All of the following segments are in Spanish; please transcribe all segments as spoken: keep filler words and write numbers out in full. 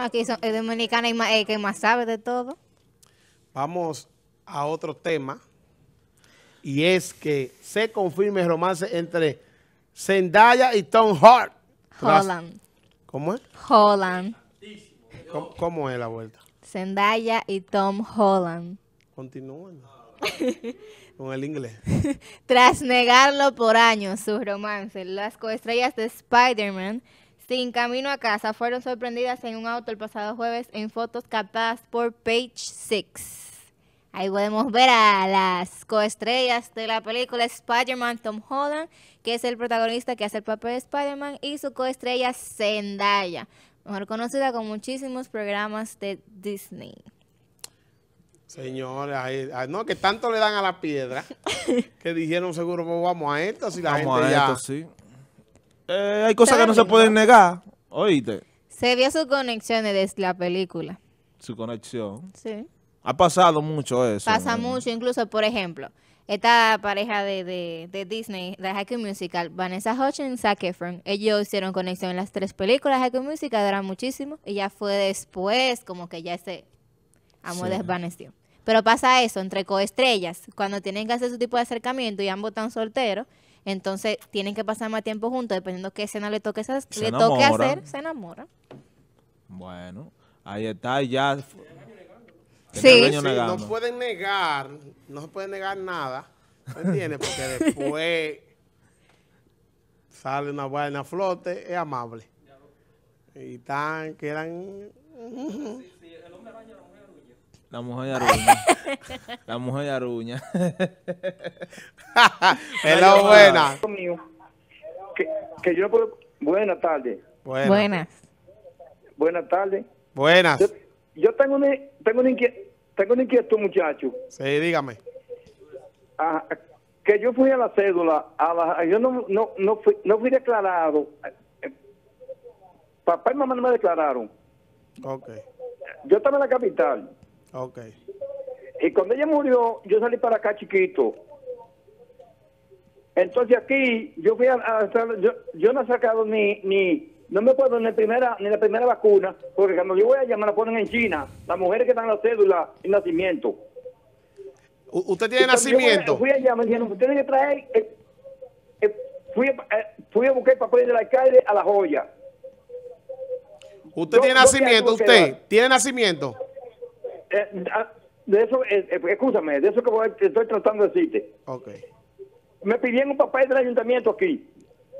aquí son, es dominicana y más, eh, que más sabe de todo. Vamos a otro tema. Y es que se confirma el romance entre Zendaya y Tom Hart. Holland. ¿Cómo es? Holland. ¿Cómo, cómo es la vuelta? Zendaya y Tom Holland. Continúen con el inglés. Tras negarlo por años su romance, las coestrellas de Spider-Man, sin camino a casa, fueron sorprendidas en un auto el pasado jueves en fotos captadas por Page Six. Ahí podemos ver a las coestrellas de la película Spider-Man, Tom Holland, que es el protagonista que hace el papel de Spider-Man, y su coestrella Zendaya, mejor conocida con muchísimos programas de Disney. Señores, ahí, ahí, no, que tanto le dan a la piedra que dijeron seguro, pues vamos a esto, si la Vamos gente a ya... esto, sí. Eh, hay cosas que no se pueden negar, oíste, Se vio sus conexiones desde la película. su conexión. Sí. Ha pasado mucho eso. Pasa ¿no? mucho, incluso, por ejemplo, esta pareja de, de, de Disney, de High School Musical, Vanessa Hudgens y Zac Efron, ellos hicieron conexión en las tres películas de High School Musical, duran muchísimo, y ya fue después como que ya ese amor Sí. desvaneció. Pero pasa eso entre coestrellas, cuando tienen que hacer su tipo de acercamiento y ambos están solteros, entonces tienen que pasar más tiempo juntos, dependiendo qué escena le toque, hacer, Se le toque enamoran. hacer, se enamoran. Bueno, ahí está, ya. Sí. Tiene el Sí, año no negando. pueden negar, no se puede negar nada, ¿me entiendes? Porque después sale una vaina a flote, es amable. Y tan, quedan... La mujer aruña. La mujer aruña. Hello, buena. mío, que, que yo no puedo... Buenas tardes. Buena. Buenas. Buenas tardes. Buenas. Yo, yo tengo una, tengo una inquietud, tengo una inquietud, muchacho. Sí, dígame. Ah, que yo fui a la cédula, a la, yo no, no, no, fui, no fui declarado. Eh, Papá y mamá no me declararon. Ok, Yo estaba en la capital. ok. Y cuando ella murió, yo salí para acá chiquito. Entonces aquí, yo fui a, a yo, yo no he sacado ni, ni, no me puedo ni primera, ni la primera vacuna, porque cuando yo voy allá me la ponen en China, las mujeres que están en la cédula y nacimiento. U- ¿Usted tiene Y cuando yo nacimiento? Fui, fui allá, me dijeron, usted tiene que traer, eh, eh, fui, eh, fui a buscar el papel del alcalde a La Joya. ¿Usted yo- tiene yo nacimiento? fui a- ¿Usted tiene nacimiento? Eh, ah, de eso, eh, eh, escúchame, de eso que voy- estoy tratando de decirte. Ok. Me pidieron un papel del ayuntamiento aquí.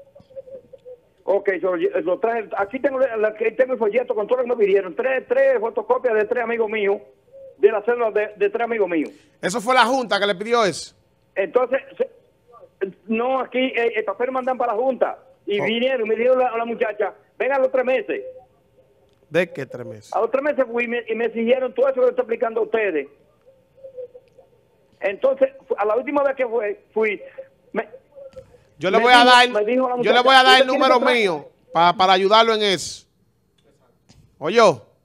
Ok, so, yo- lo traje, aquí tengo, la- la- aquí tengo el folleto con todo lo que me pidieron. Tres, tres fotocopias de tres amigos míos, de la célula de, de tres amigos míos. ¿Eso fue la junta que le pidió eso? Entonces, se- no, aquí eh, el papel lo mandan para la junta. Y Oh. vinieron, me dijeron la, la muchacha, venga a los tres meses. ¿De qué tres meses? A los tres meses fui y me, y me exigieron todo eso que le estoy explicando a ustedes. Entonces, fu- a la última vez que fue, fui, me, Yo le me voy a dijo- dar, me dijo la yo le muchacha, voy a dar el ¿usted quiere número comprar? mío pa- para ayudarlo en eso. Oye,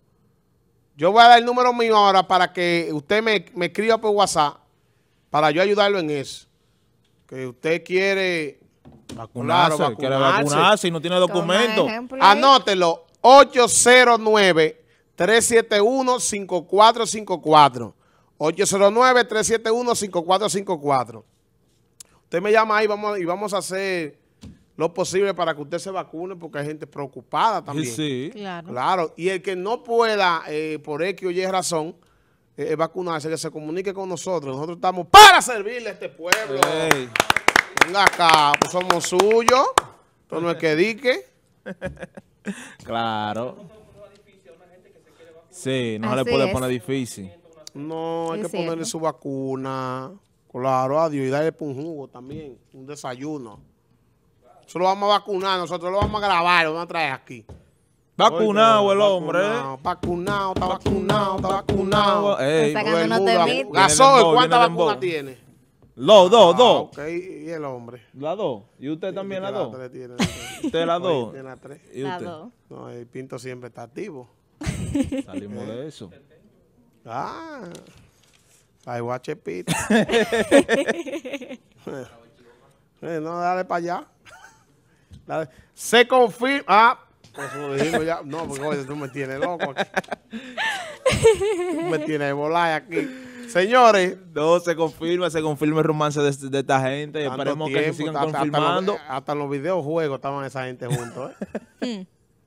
yo voy a dar el número mío ahora para que usted me, me escriba por WhatsApp para yo ayudarlo en eso. Que usted quiere Vacunarse, claro, quiere vacunarse. vacunarse y no tiene documento. Toma ejemplo ahí. Anótelo, ocho cero nueve, tres siete uno, cinco cuatro cinco cuatro. ocho cero nueve, tres siete uno, cinco cuatro cinco cuatro. Usted me llama ahí vamos, y vamos a hacer lo posible para que usted se vacune porque hay gente preocupada también. Sí, sí. Claro. Claro, y el que no pueda, eh, por X o Y razón, eh, vacunarse, que se comunique con nosotros. Nosotros estamos para servirle a este pueblo. Ey. Venga acá, pues somos suyos. Esto no es que dique. Claro. Sí, no se Así le puede es. poner difícil. No, hay Es que ponerle cierto. su vacuna. Claro, adiós. Y darle un jugo también, un desayuno. Eso lo vamos a vacunar, nosotros lo vamos a grabar, lo vamos a traer aquí. Vacunado Oye, el hombre. Vacunado, vacunado, está vacunado, está vacunado. Ey, Está Todo el sacando mundo unos vacu- temitas. Gasol, dembow, ¿cuántas viene dembow. vacunas tiene? Dos, dos, Ah, dos. ok, y el hombre. La dos. ¿Y usted también la Tiene dos? tres, tiene- ¿Usted la Oye, dos? tiene la tres. ¿Y La usted? dos. No, el Pinto siempre está activo. Salimos de eso. Ah, hay guachepita. Eh, no, dale para allá. Dale. Se confirma, ah, Pues lo dijimos ya. No, porque oye, tú me tienes loco aquí. Tú me tienes de volar aquí. Señores. No, se confirma, se confirma el romance de, de esta gente. Y tanto esperemos que tiempo, se sigan hasta- hasta confirmando. los- Hasta en los videojuegos estaban esa gente juntos, ¿eh?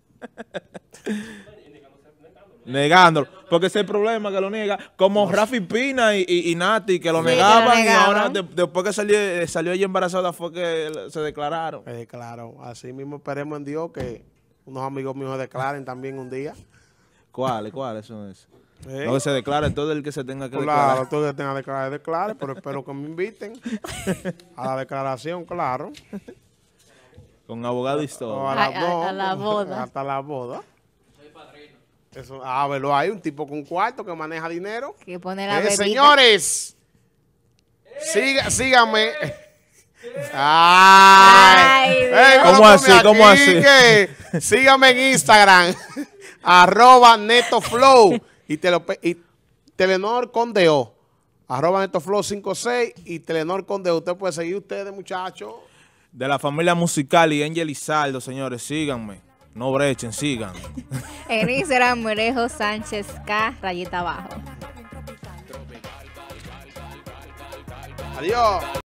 Negándolo. Porque ese es el problema que lo niega. Como Rafi Pina y, y, y Nati, que lo, Sí, que lo negaban, y negaban. ahora de- después que salió, eh, salió ella embarazada fue que se declararon. Eh, claro, así mismo esperemos en Dios que unos amigos míos se declaren también un día. ¿Cuáles? ¿Cuáles son esos? ¿Eh? No, que se declare todo el que se tenga que Claro, declarar. tú que tengas que declarar, declare, pero espero que me inviten a la declaración, claro. Con abogado y O todo. a la, A- a- boda, a la boda. Hasta la boda. Eso, ah, verlo hay un tipo con cuarto que maneja dinero. Que pone la Eh, bebida. señores, siga, síganme. Ay, Ay, ey, Dios. ¿Cómo ponme así? ¿Cómo así? que síganme en Instagram, arroba netoflow y, te lo, pe- y Telenor Condeo, arroba netoflow cincuenta y seis y Telenor Condeo. Usted puede seguir ustedes, muchachos. De la familia musical y Angel Izaldo, señores, síganme. No brechen, sigan. En Instagram, Morejo Sánchez K, rayita abajo. Adiós.